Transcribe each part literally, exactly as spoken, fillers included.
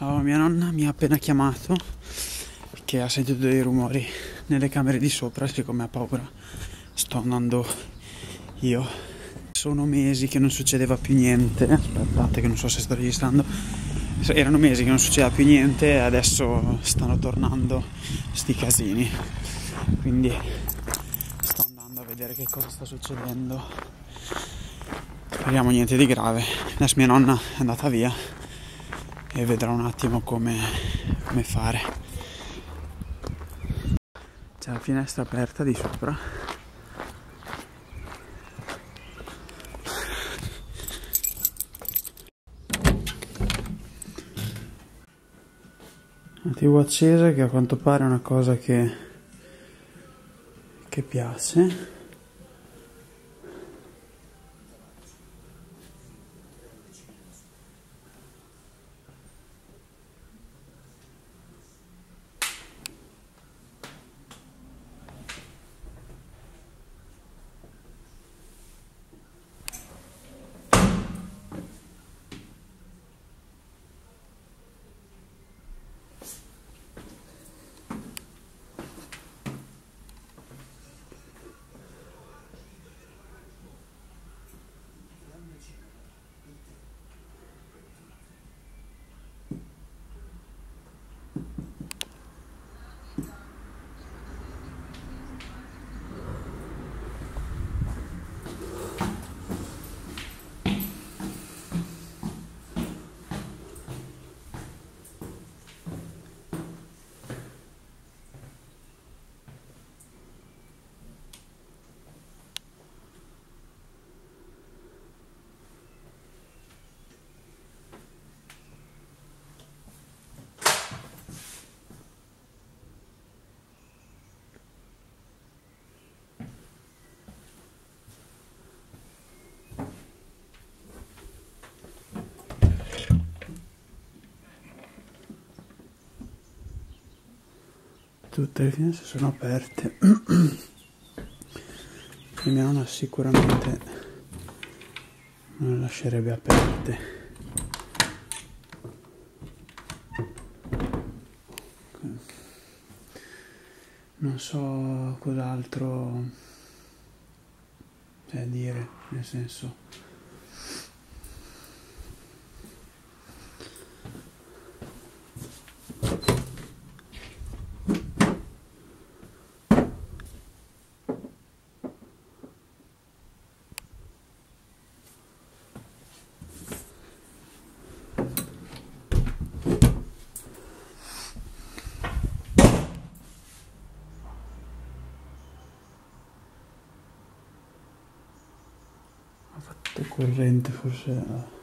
Allora, mia nonna mi ha appena chiamato perché ha sentito dei rumori nelle camere di sopra. Siccome ha paura, sto andando io. Sono mesi che non succedeva più niente. Aspettate che non so se sto registrando. Erano mesi che non succedeva più niente e adesso stanno tornando sti casini. Quindi sto andando a vedere che cosa sta succedendo. Speriamo niente di grave. Adesso mia nonna è andata via e vedrò un attimo come, come fare. C'è la finestra aperta di sopra. La tivù accesa, che a quanto pare è una cosa che, che piace. Tutte le finestre sono aperte e mia nonna sicuramente non le lascerebbe aperte. Non so cos'altro cioè dire, nel senso. Ha fatto corrente forse.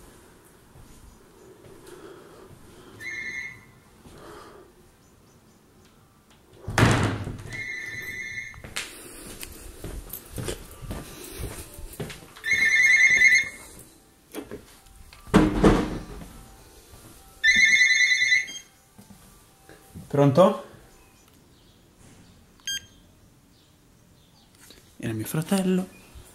Pronto? Era mio fratello.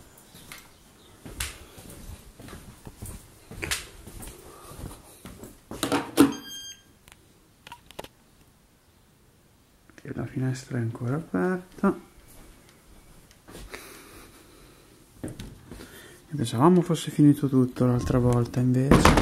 E la finestra è ancora aperta. E pensavamo fosse finito tutto l'altra volta, invece.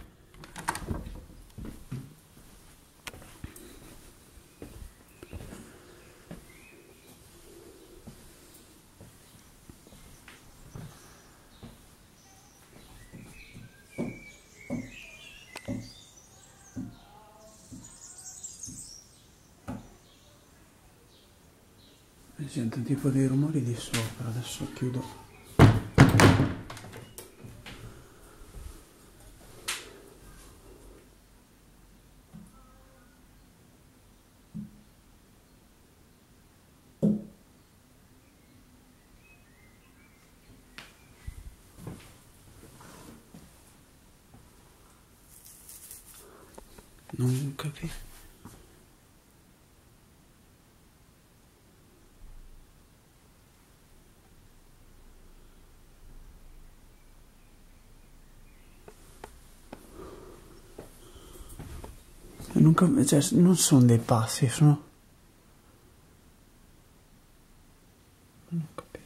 Mi sento tipo dei rumori di sopra, adesso chiudo. Non capisco. Non, cap- cioè, non sono dei passi, sono... Non capire.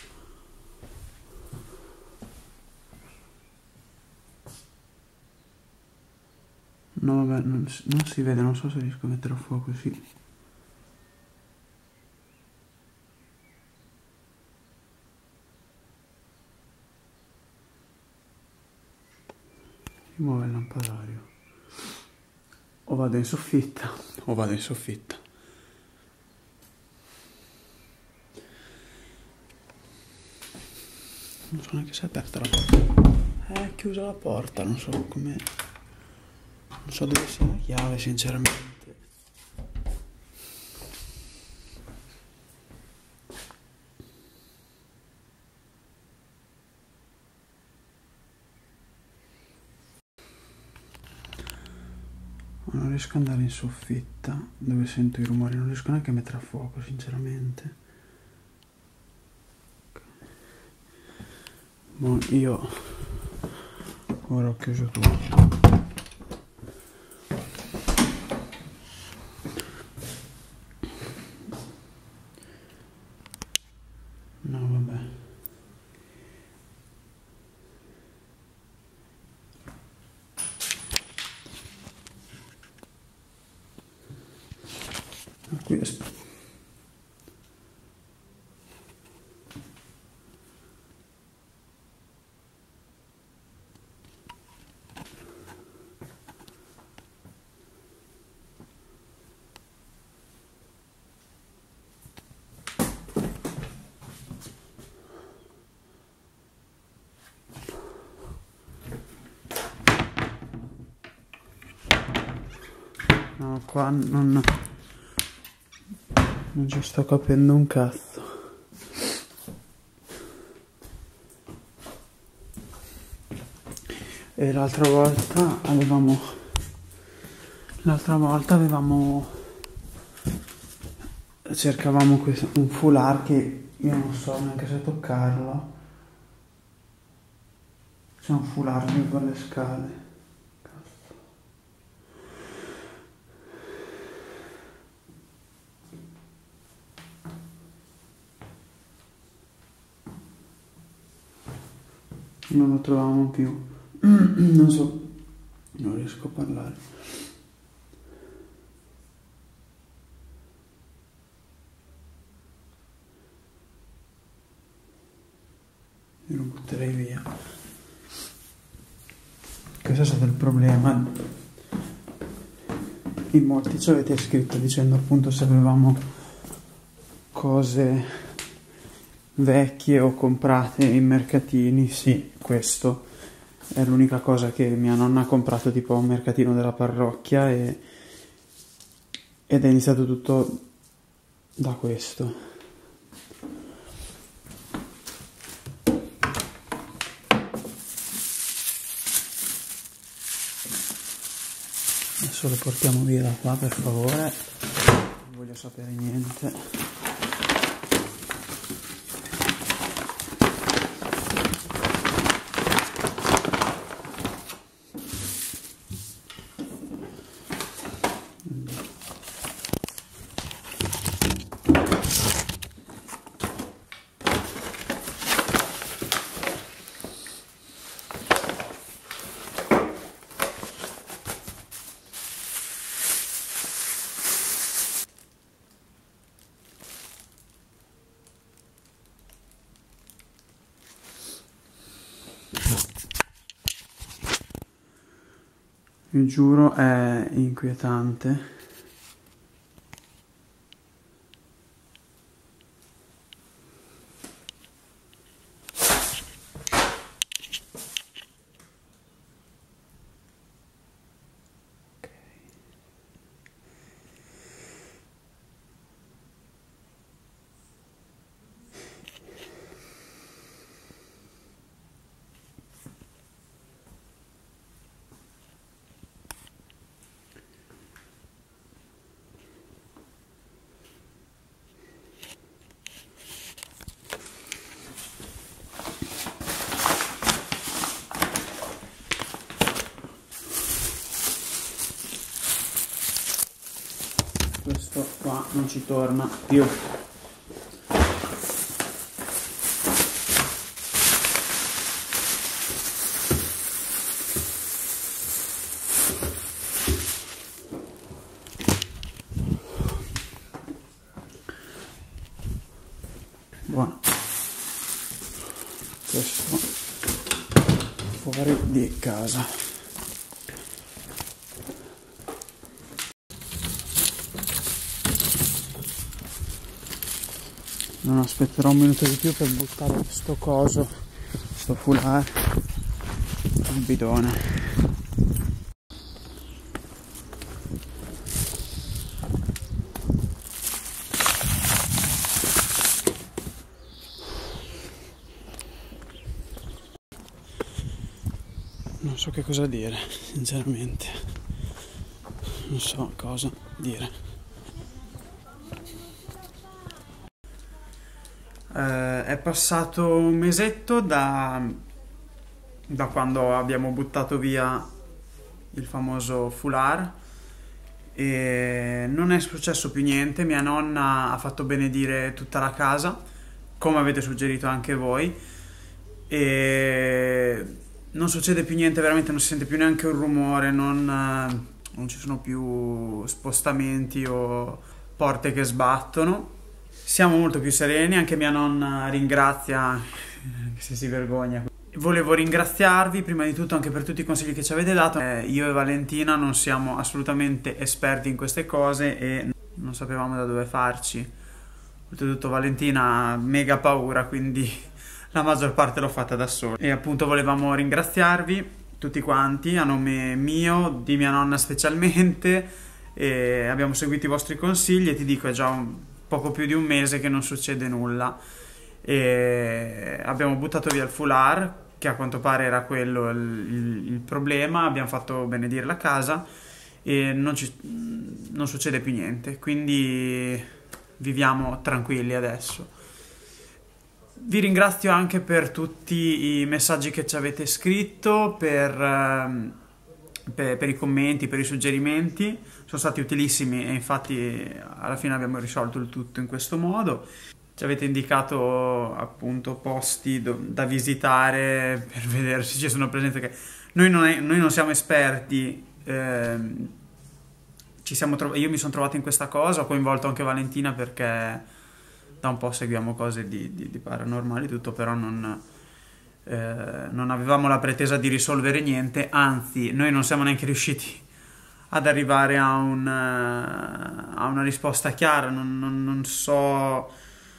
No, vabbè, non, si- non si vede, non so se riesco a mettere a fuoco, sì. Si muove il lampadario. O vado in soffitta, o vado in soffitta. Non so neanche se è aperta la porta. È chiusa la porta, non so come... Non so dove sia la chiave, sinceramente. Non riesco ad andare in soffitta, dove sento i rumori, non riesco neanche a mettere a fuoco, sinceramente. Boh, io ora ho chiuso tutto. No, vabbè. Ma qui è... No, qua non... Non ci sto capendo un cazzo. E l'altra volta avevamo... L'altra volta avevamo... Cercavamo questo, un foulard che io non so neanche se toccarlo. C'è un foulard lì per le scale. Non lo trovavamo più. Non so, non riesco a parlare. Io lo butterei via. Questo è stato il problema. In molti ci avete scritto dicendo appunto se avevamo cose vecchie o comprate in mercatini. Sì, questo è l'unica cosa che mia nonna ha comprato tipo a un mercatino della parrocchia e... ed è iniziato tutto da questo. Adesso lo portiamo via da qua, per favore, non voglio sapere niente. Vi giuro, è inquietante. questo qua non ci torna più. Buono, questo fuori di casa. Non aspetterò un minuto di più per buttare sto coso, sto foulard, il bidone. Non so che cosa dire, sinceramente. Non so cosa dire. Eh, è passato un mesetto da, da quando abbiamo buttato via il famoso foulard e non è successo più niente. Mia nonna ha fatto benedire tutta la casa, come avete suggerito anche voi, e non succede più niente, veramente non si sente più neanche un rumore, non, non ci sono più spostamenti o porte che sbattono. Siamo molto più sereni, anche mia nonna ringrazia, se si vergogna. Volevo ringraziarvi prima di tutto anche per tutti i consigli che ci avete dato. Eh, io e Valentina non siamo assolutamente esperti in queste cose e non sapevamo da dove farci. Oltretutto Valentina ha mega paura, quindi la maggior parte l'ho fatta da sola. E appunto volevamo ringraziarvi tutti quanti a nome mio, di mia nonna specialmente, e abbiamo seguito i vostri consigli e ti dico è già un, poco più di un mese che non succede nulla. E abbiamo buttato via il foulard, che a quanto pare era quello il, il, il problema, abbiamo fatto benedire la casa e non, ci, non succede più niente, quindi viviamo tranquilli adesso. Vi ringrazio anche per tutti i messaggi che ci avete scritto, per, per, per i commenti, per i suggerimenti, sono stati utilissimi e infatti alla fine abbiamo risolto il tutto in questo modo. Ci avete indicato appunto posti do, da visitare per vedere se ci sono presenti, che noi non, è, noi non siamo esperti, ehm, ci siamo io mi sono trovato in questa cosa, ho coinvolto anche Valentina perché da un po' seguiamo cose di, di, di paranormali tutto, però non, eh, non avevamo la pretesa di risolvere niente, anzi noi non siamo neanche riusciti ad arrivare a, un, a una risposta chiara. Non, non, non so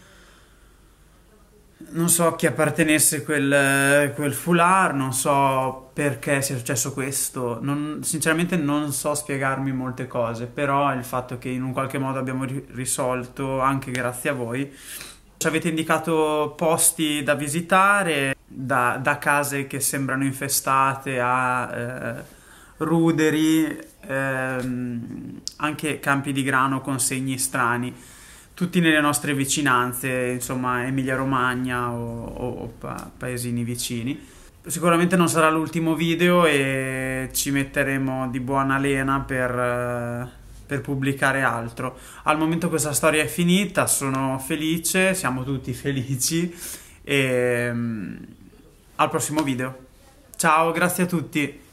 non so a chi appartenesse quel, quel foulard, non so perché sia successo questo, non, sinceramente non so spiegarmi molte cose, però il fatto che in un qualche modo abbiamo ri risolto anche grazie a voi. Ci avete indicato posti da visitare, da, da case che sembrano infestate a eh, ruderi, ehm, anche campi di grano con segni strani, tutti nelle nostre vicinanze, insomma Emilia Romagna o, o, o pa paesini vicini. Sicuramente non sarà l'ultimo video e ci metteremo di buona lena per, per pubblicare altro. Al momento questa storia è finita, sono felice, siamo tutti felici e um, al prossimo video. Ciao, grazie a tutti!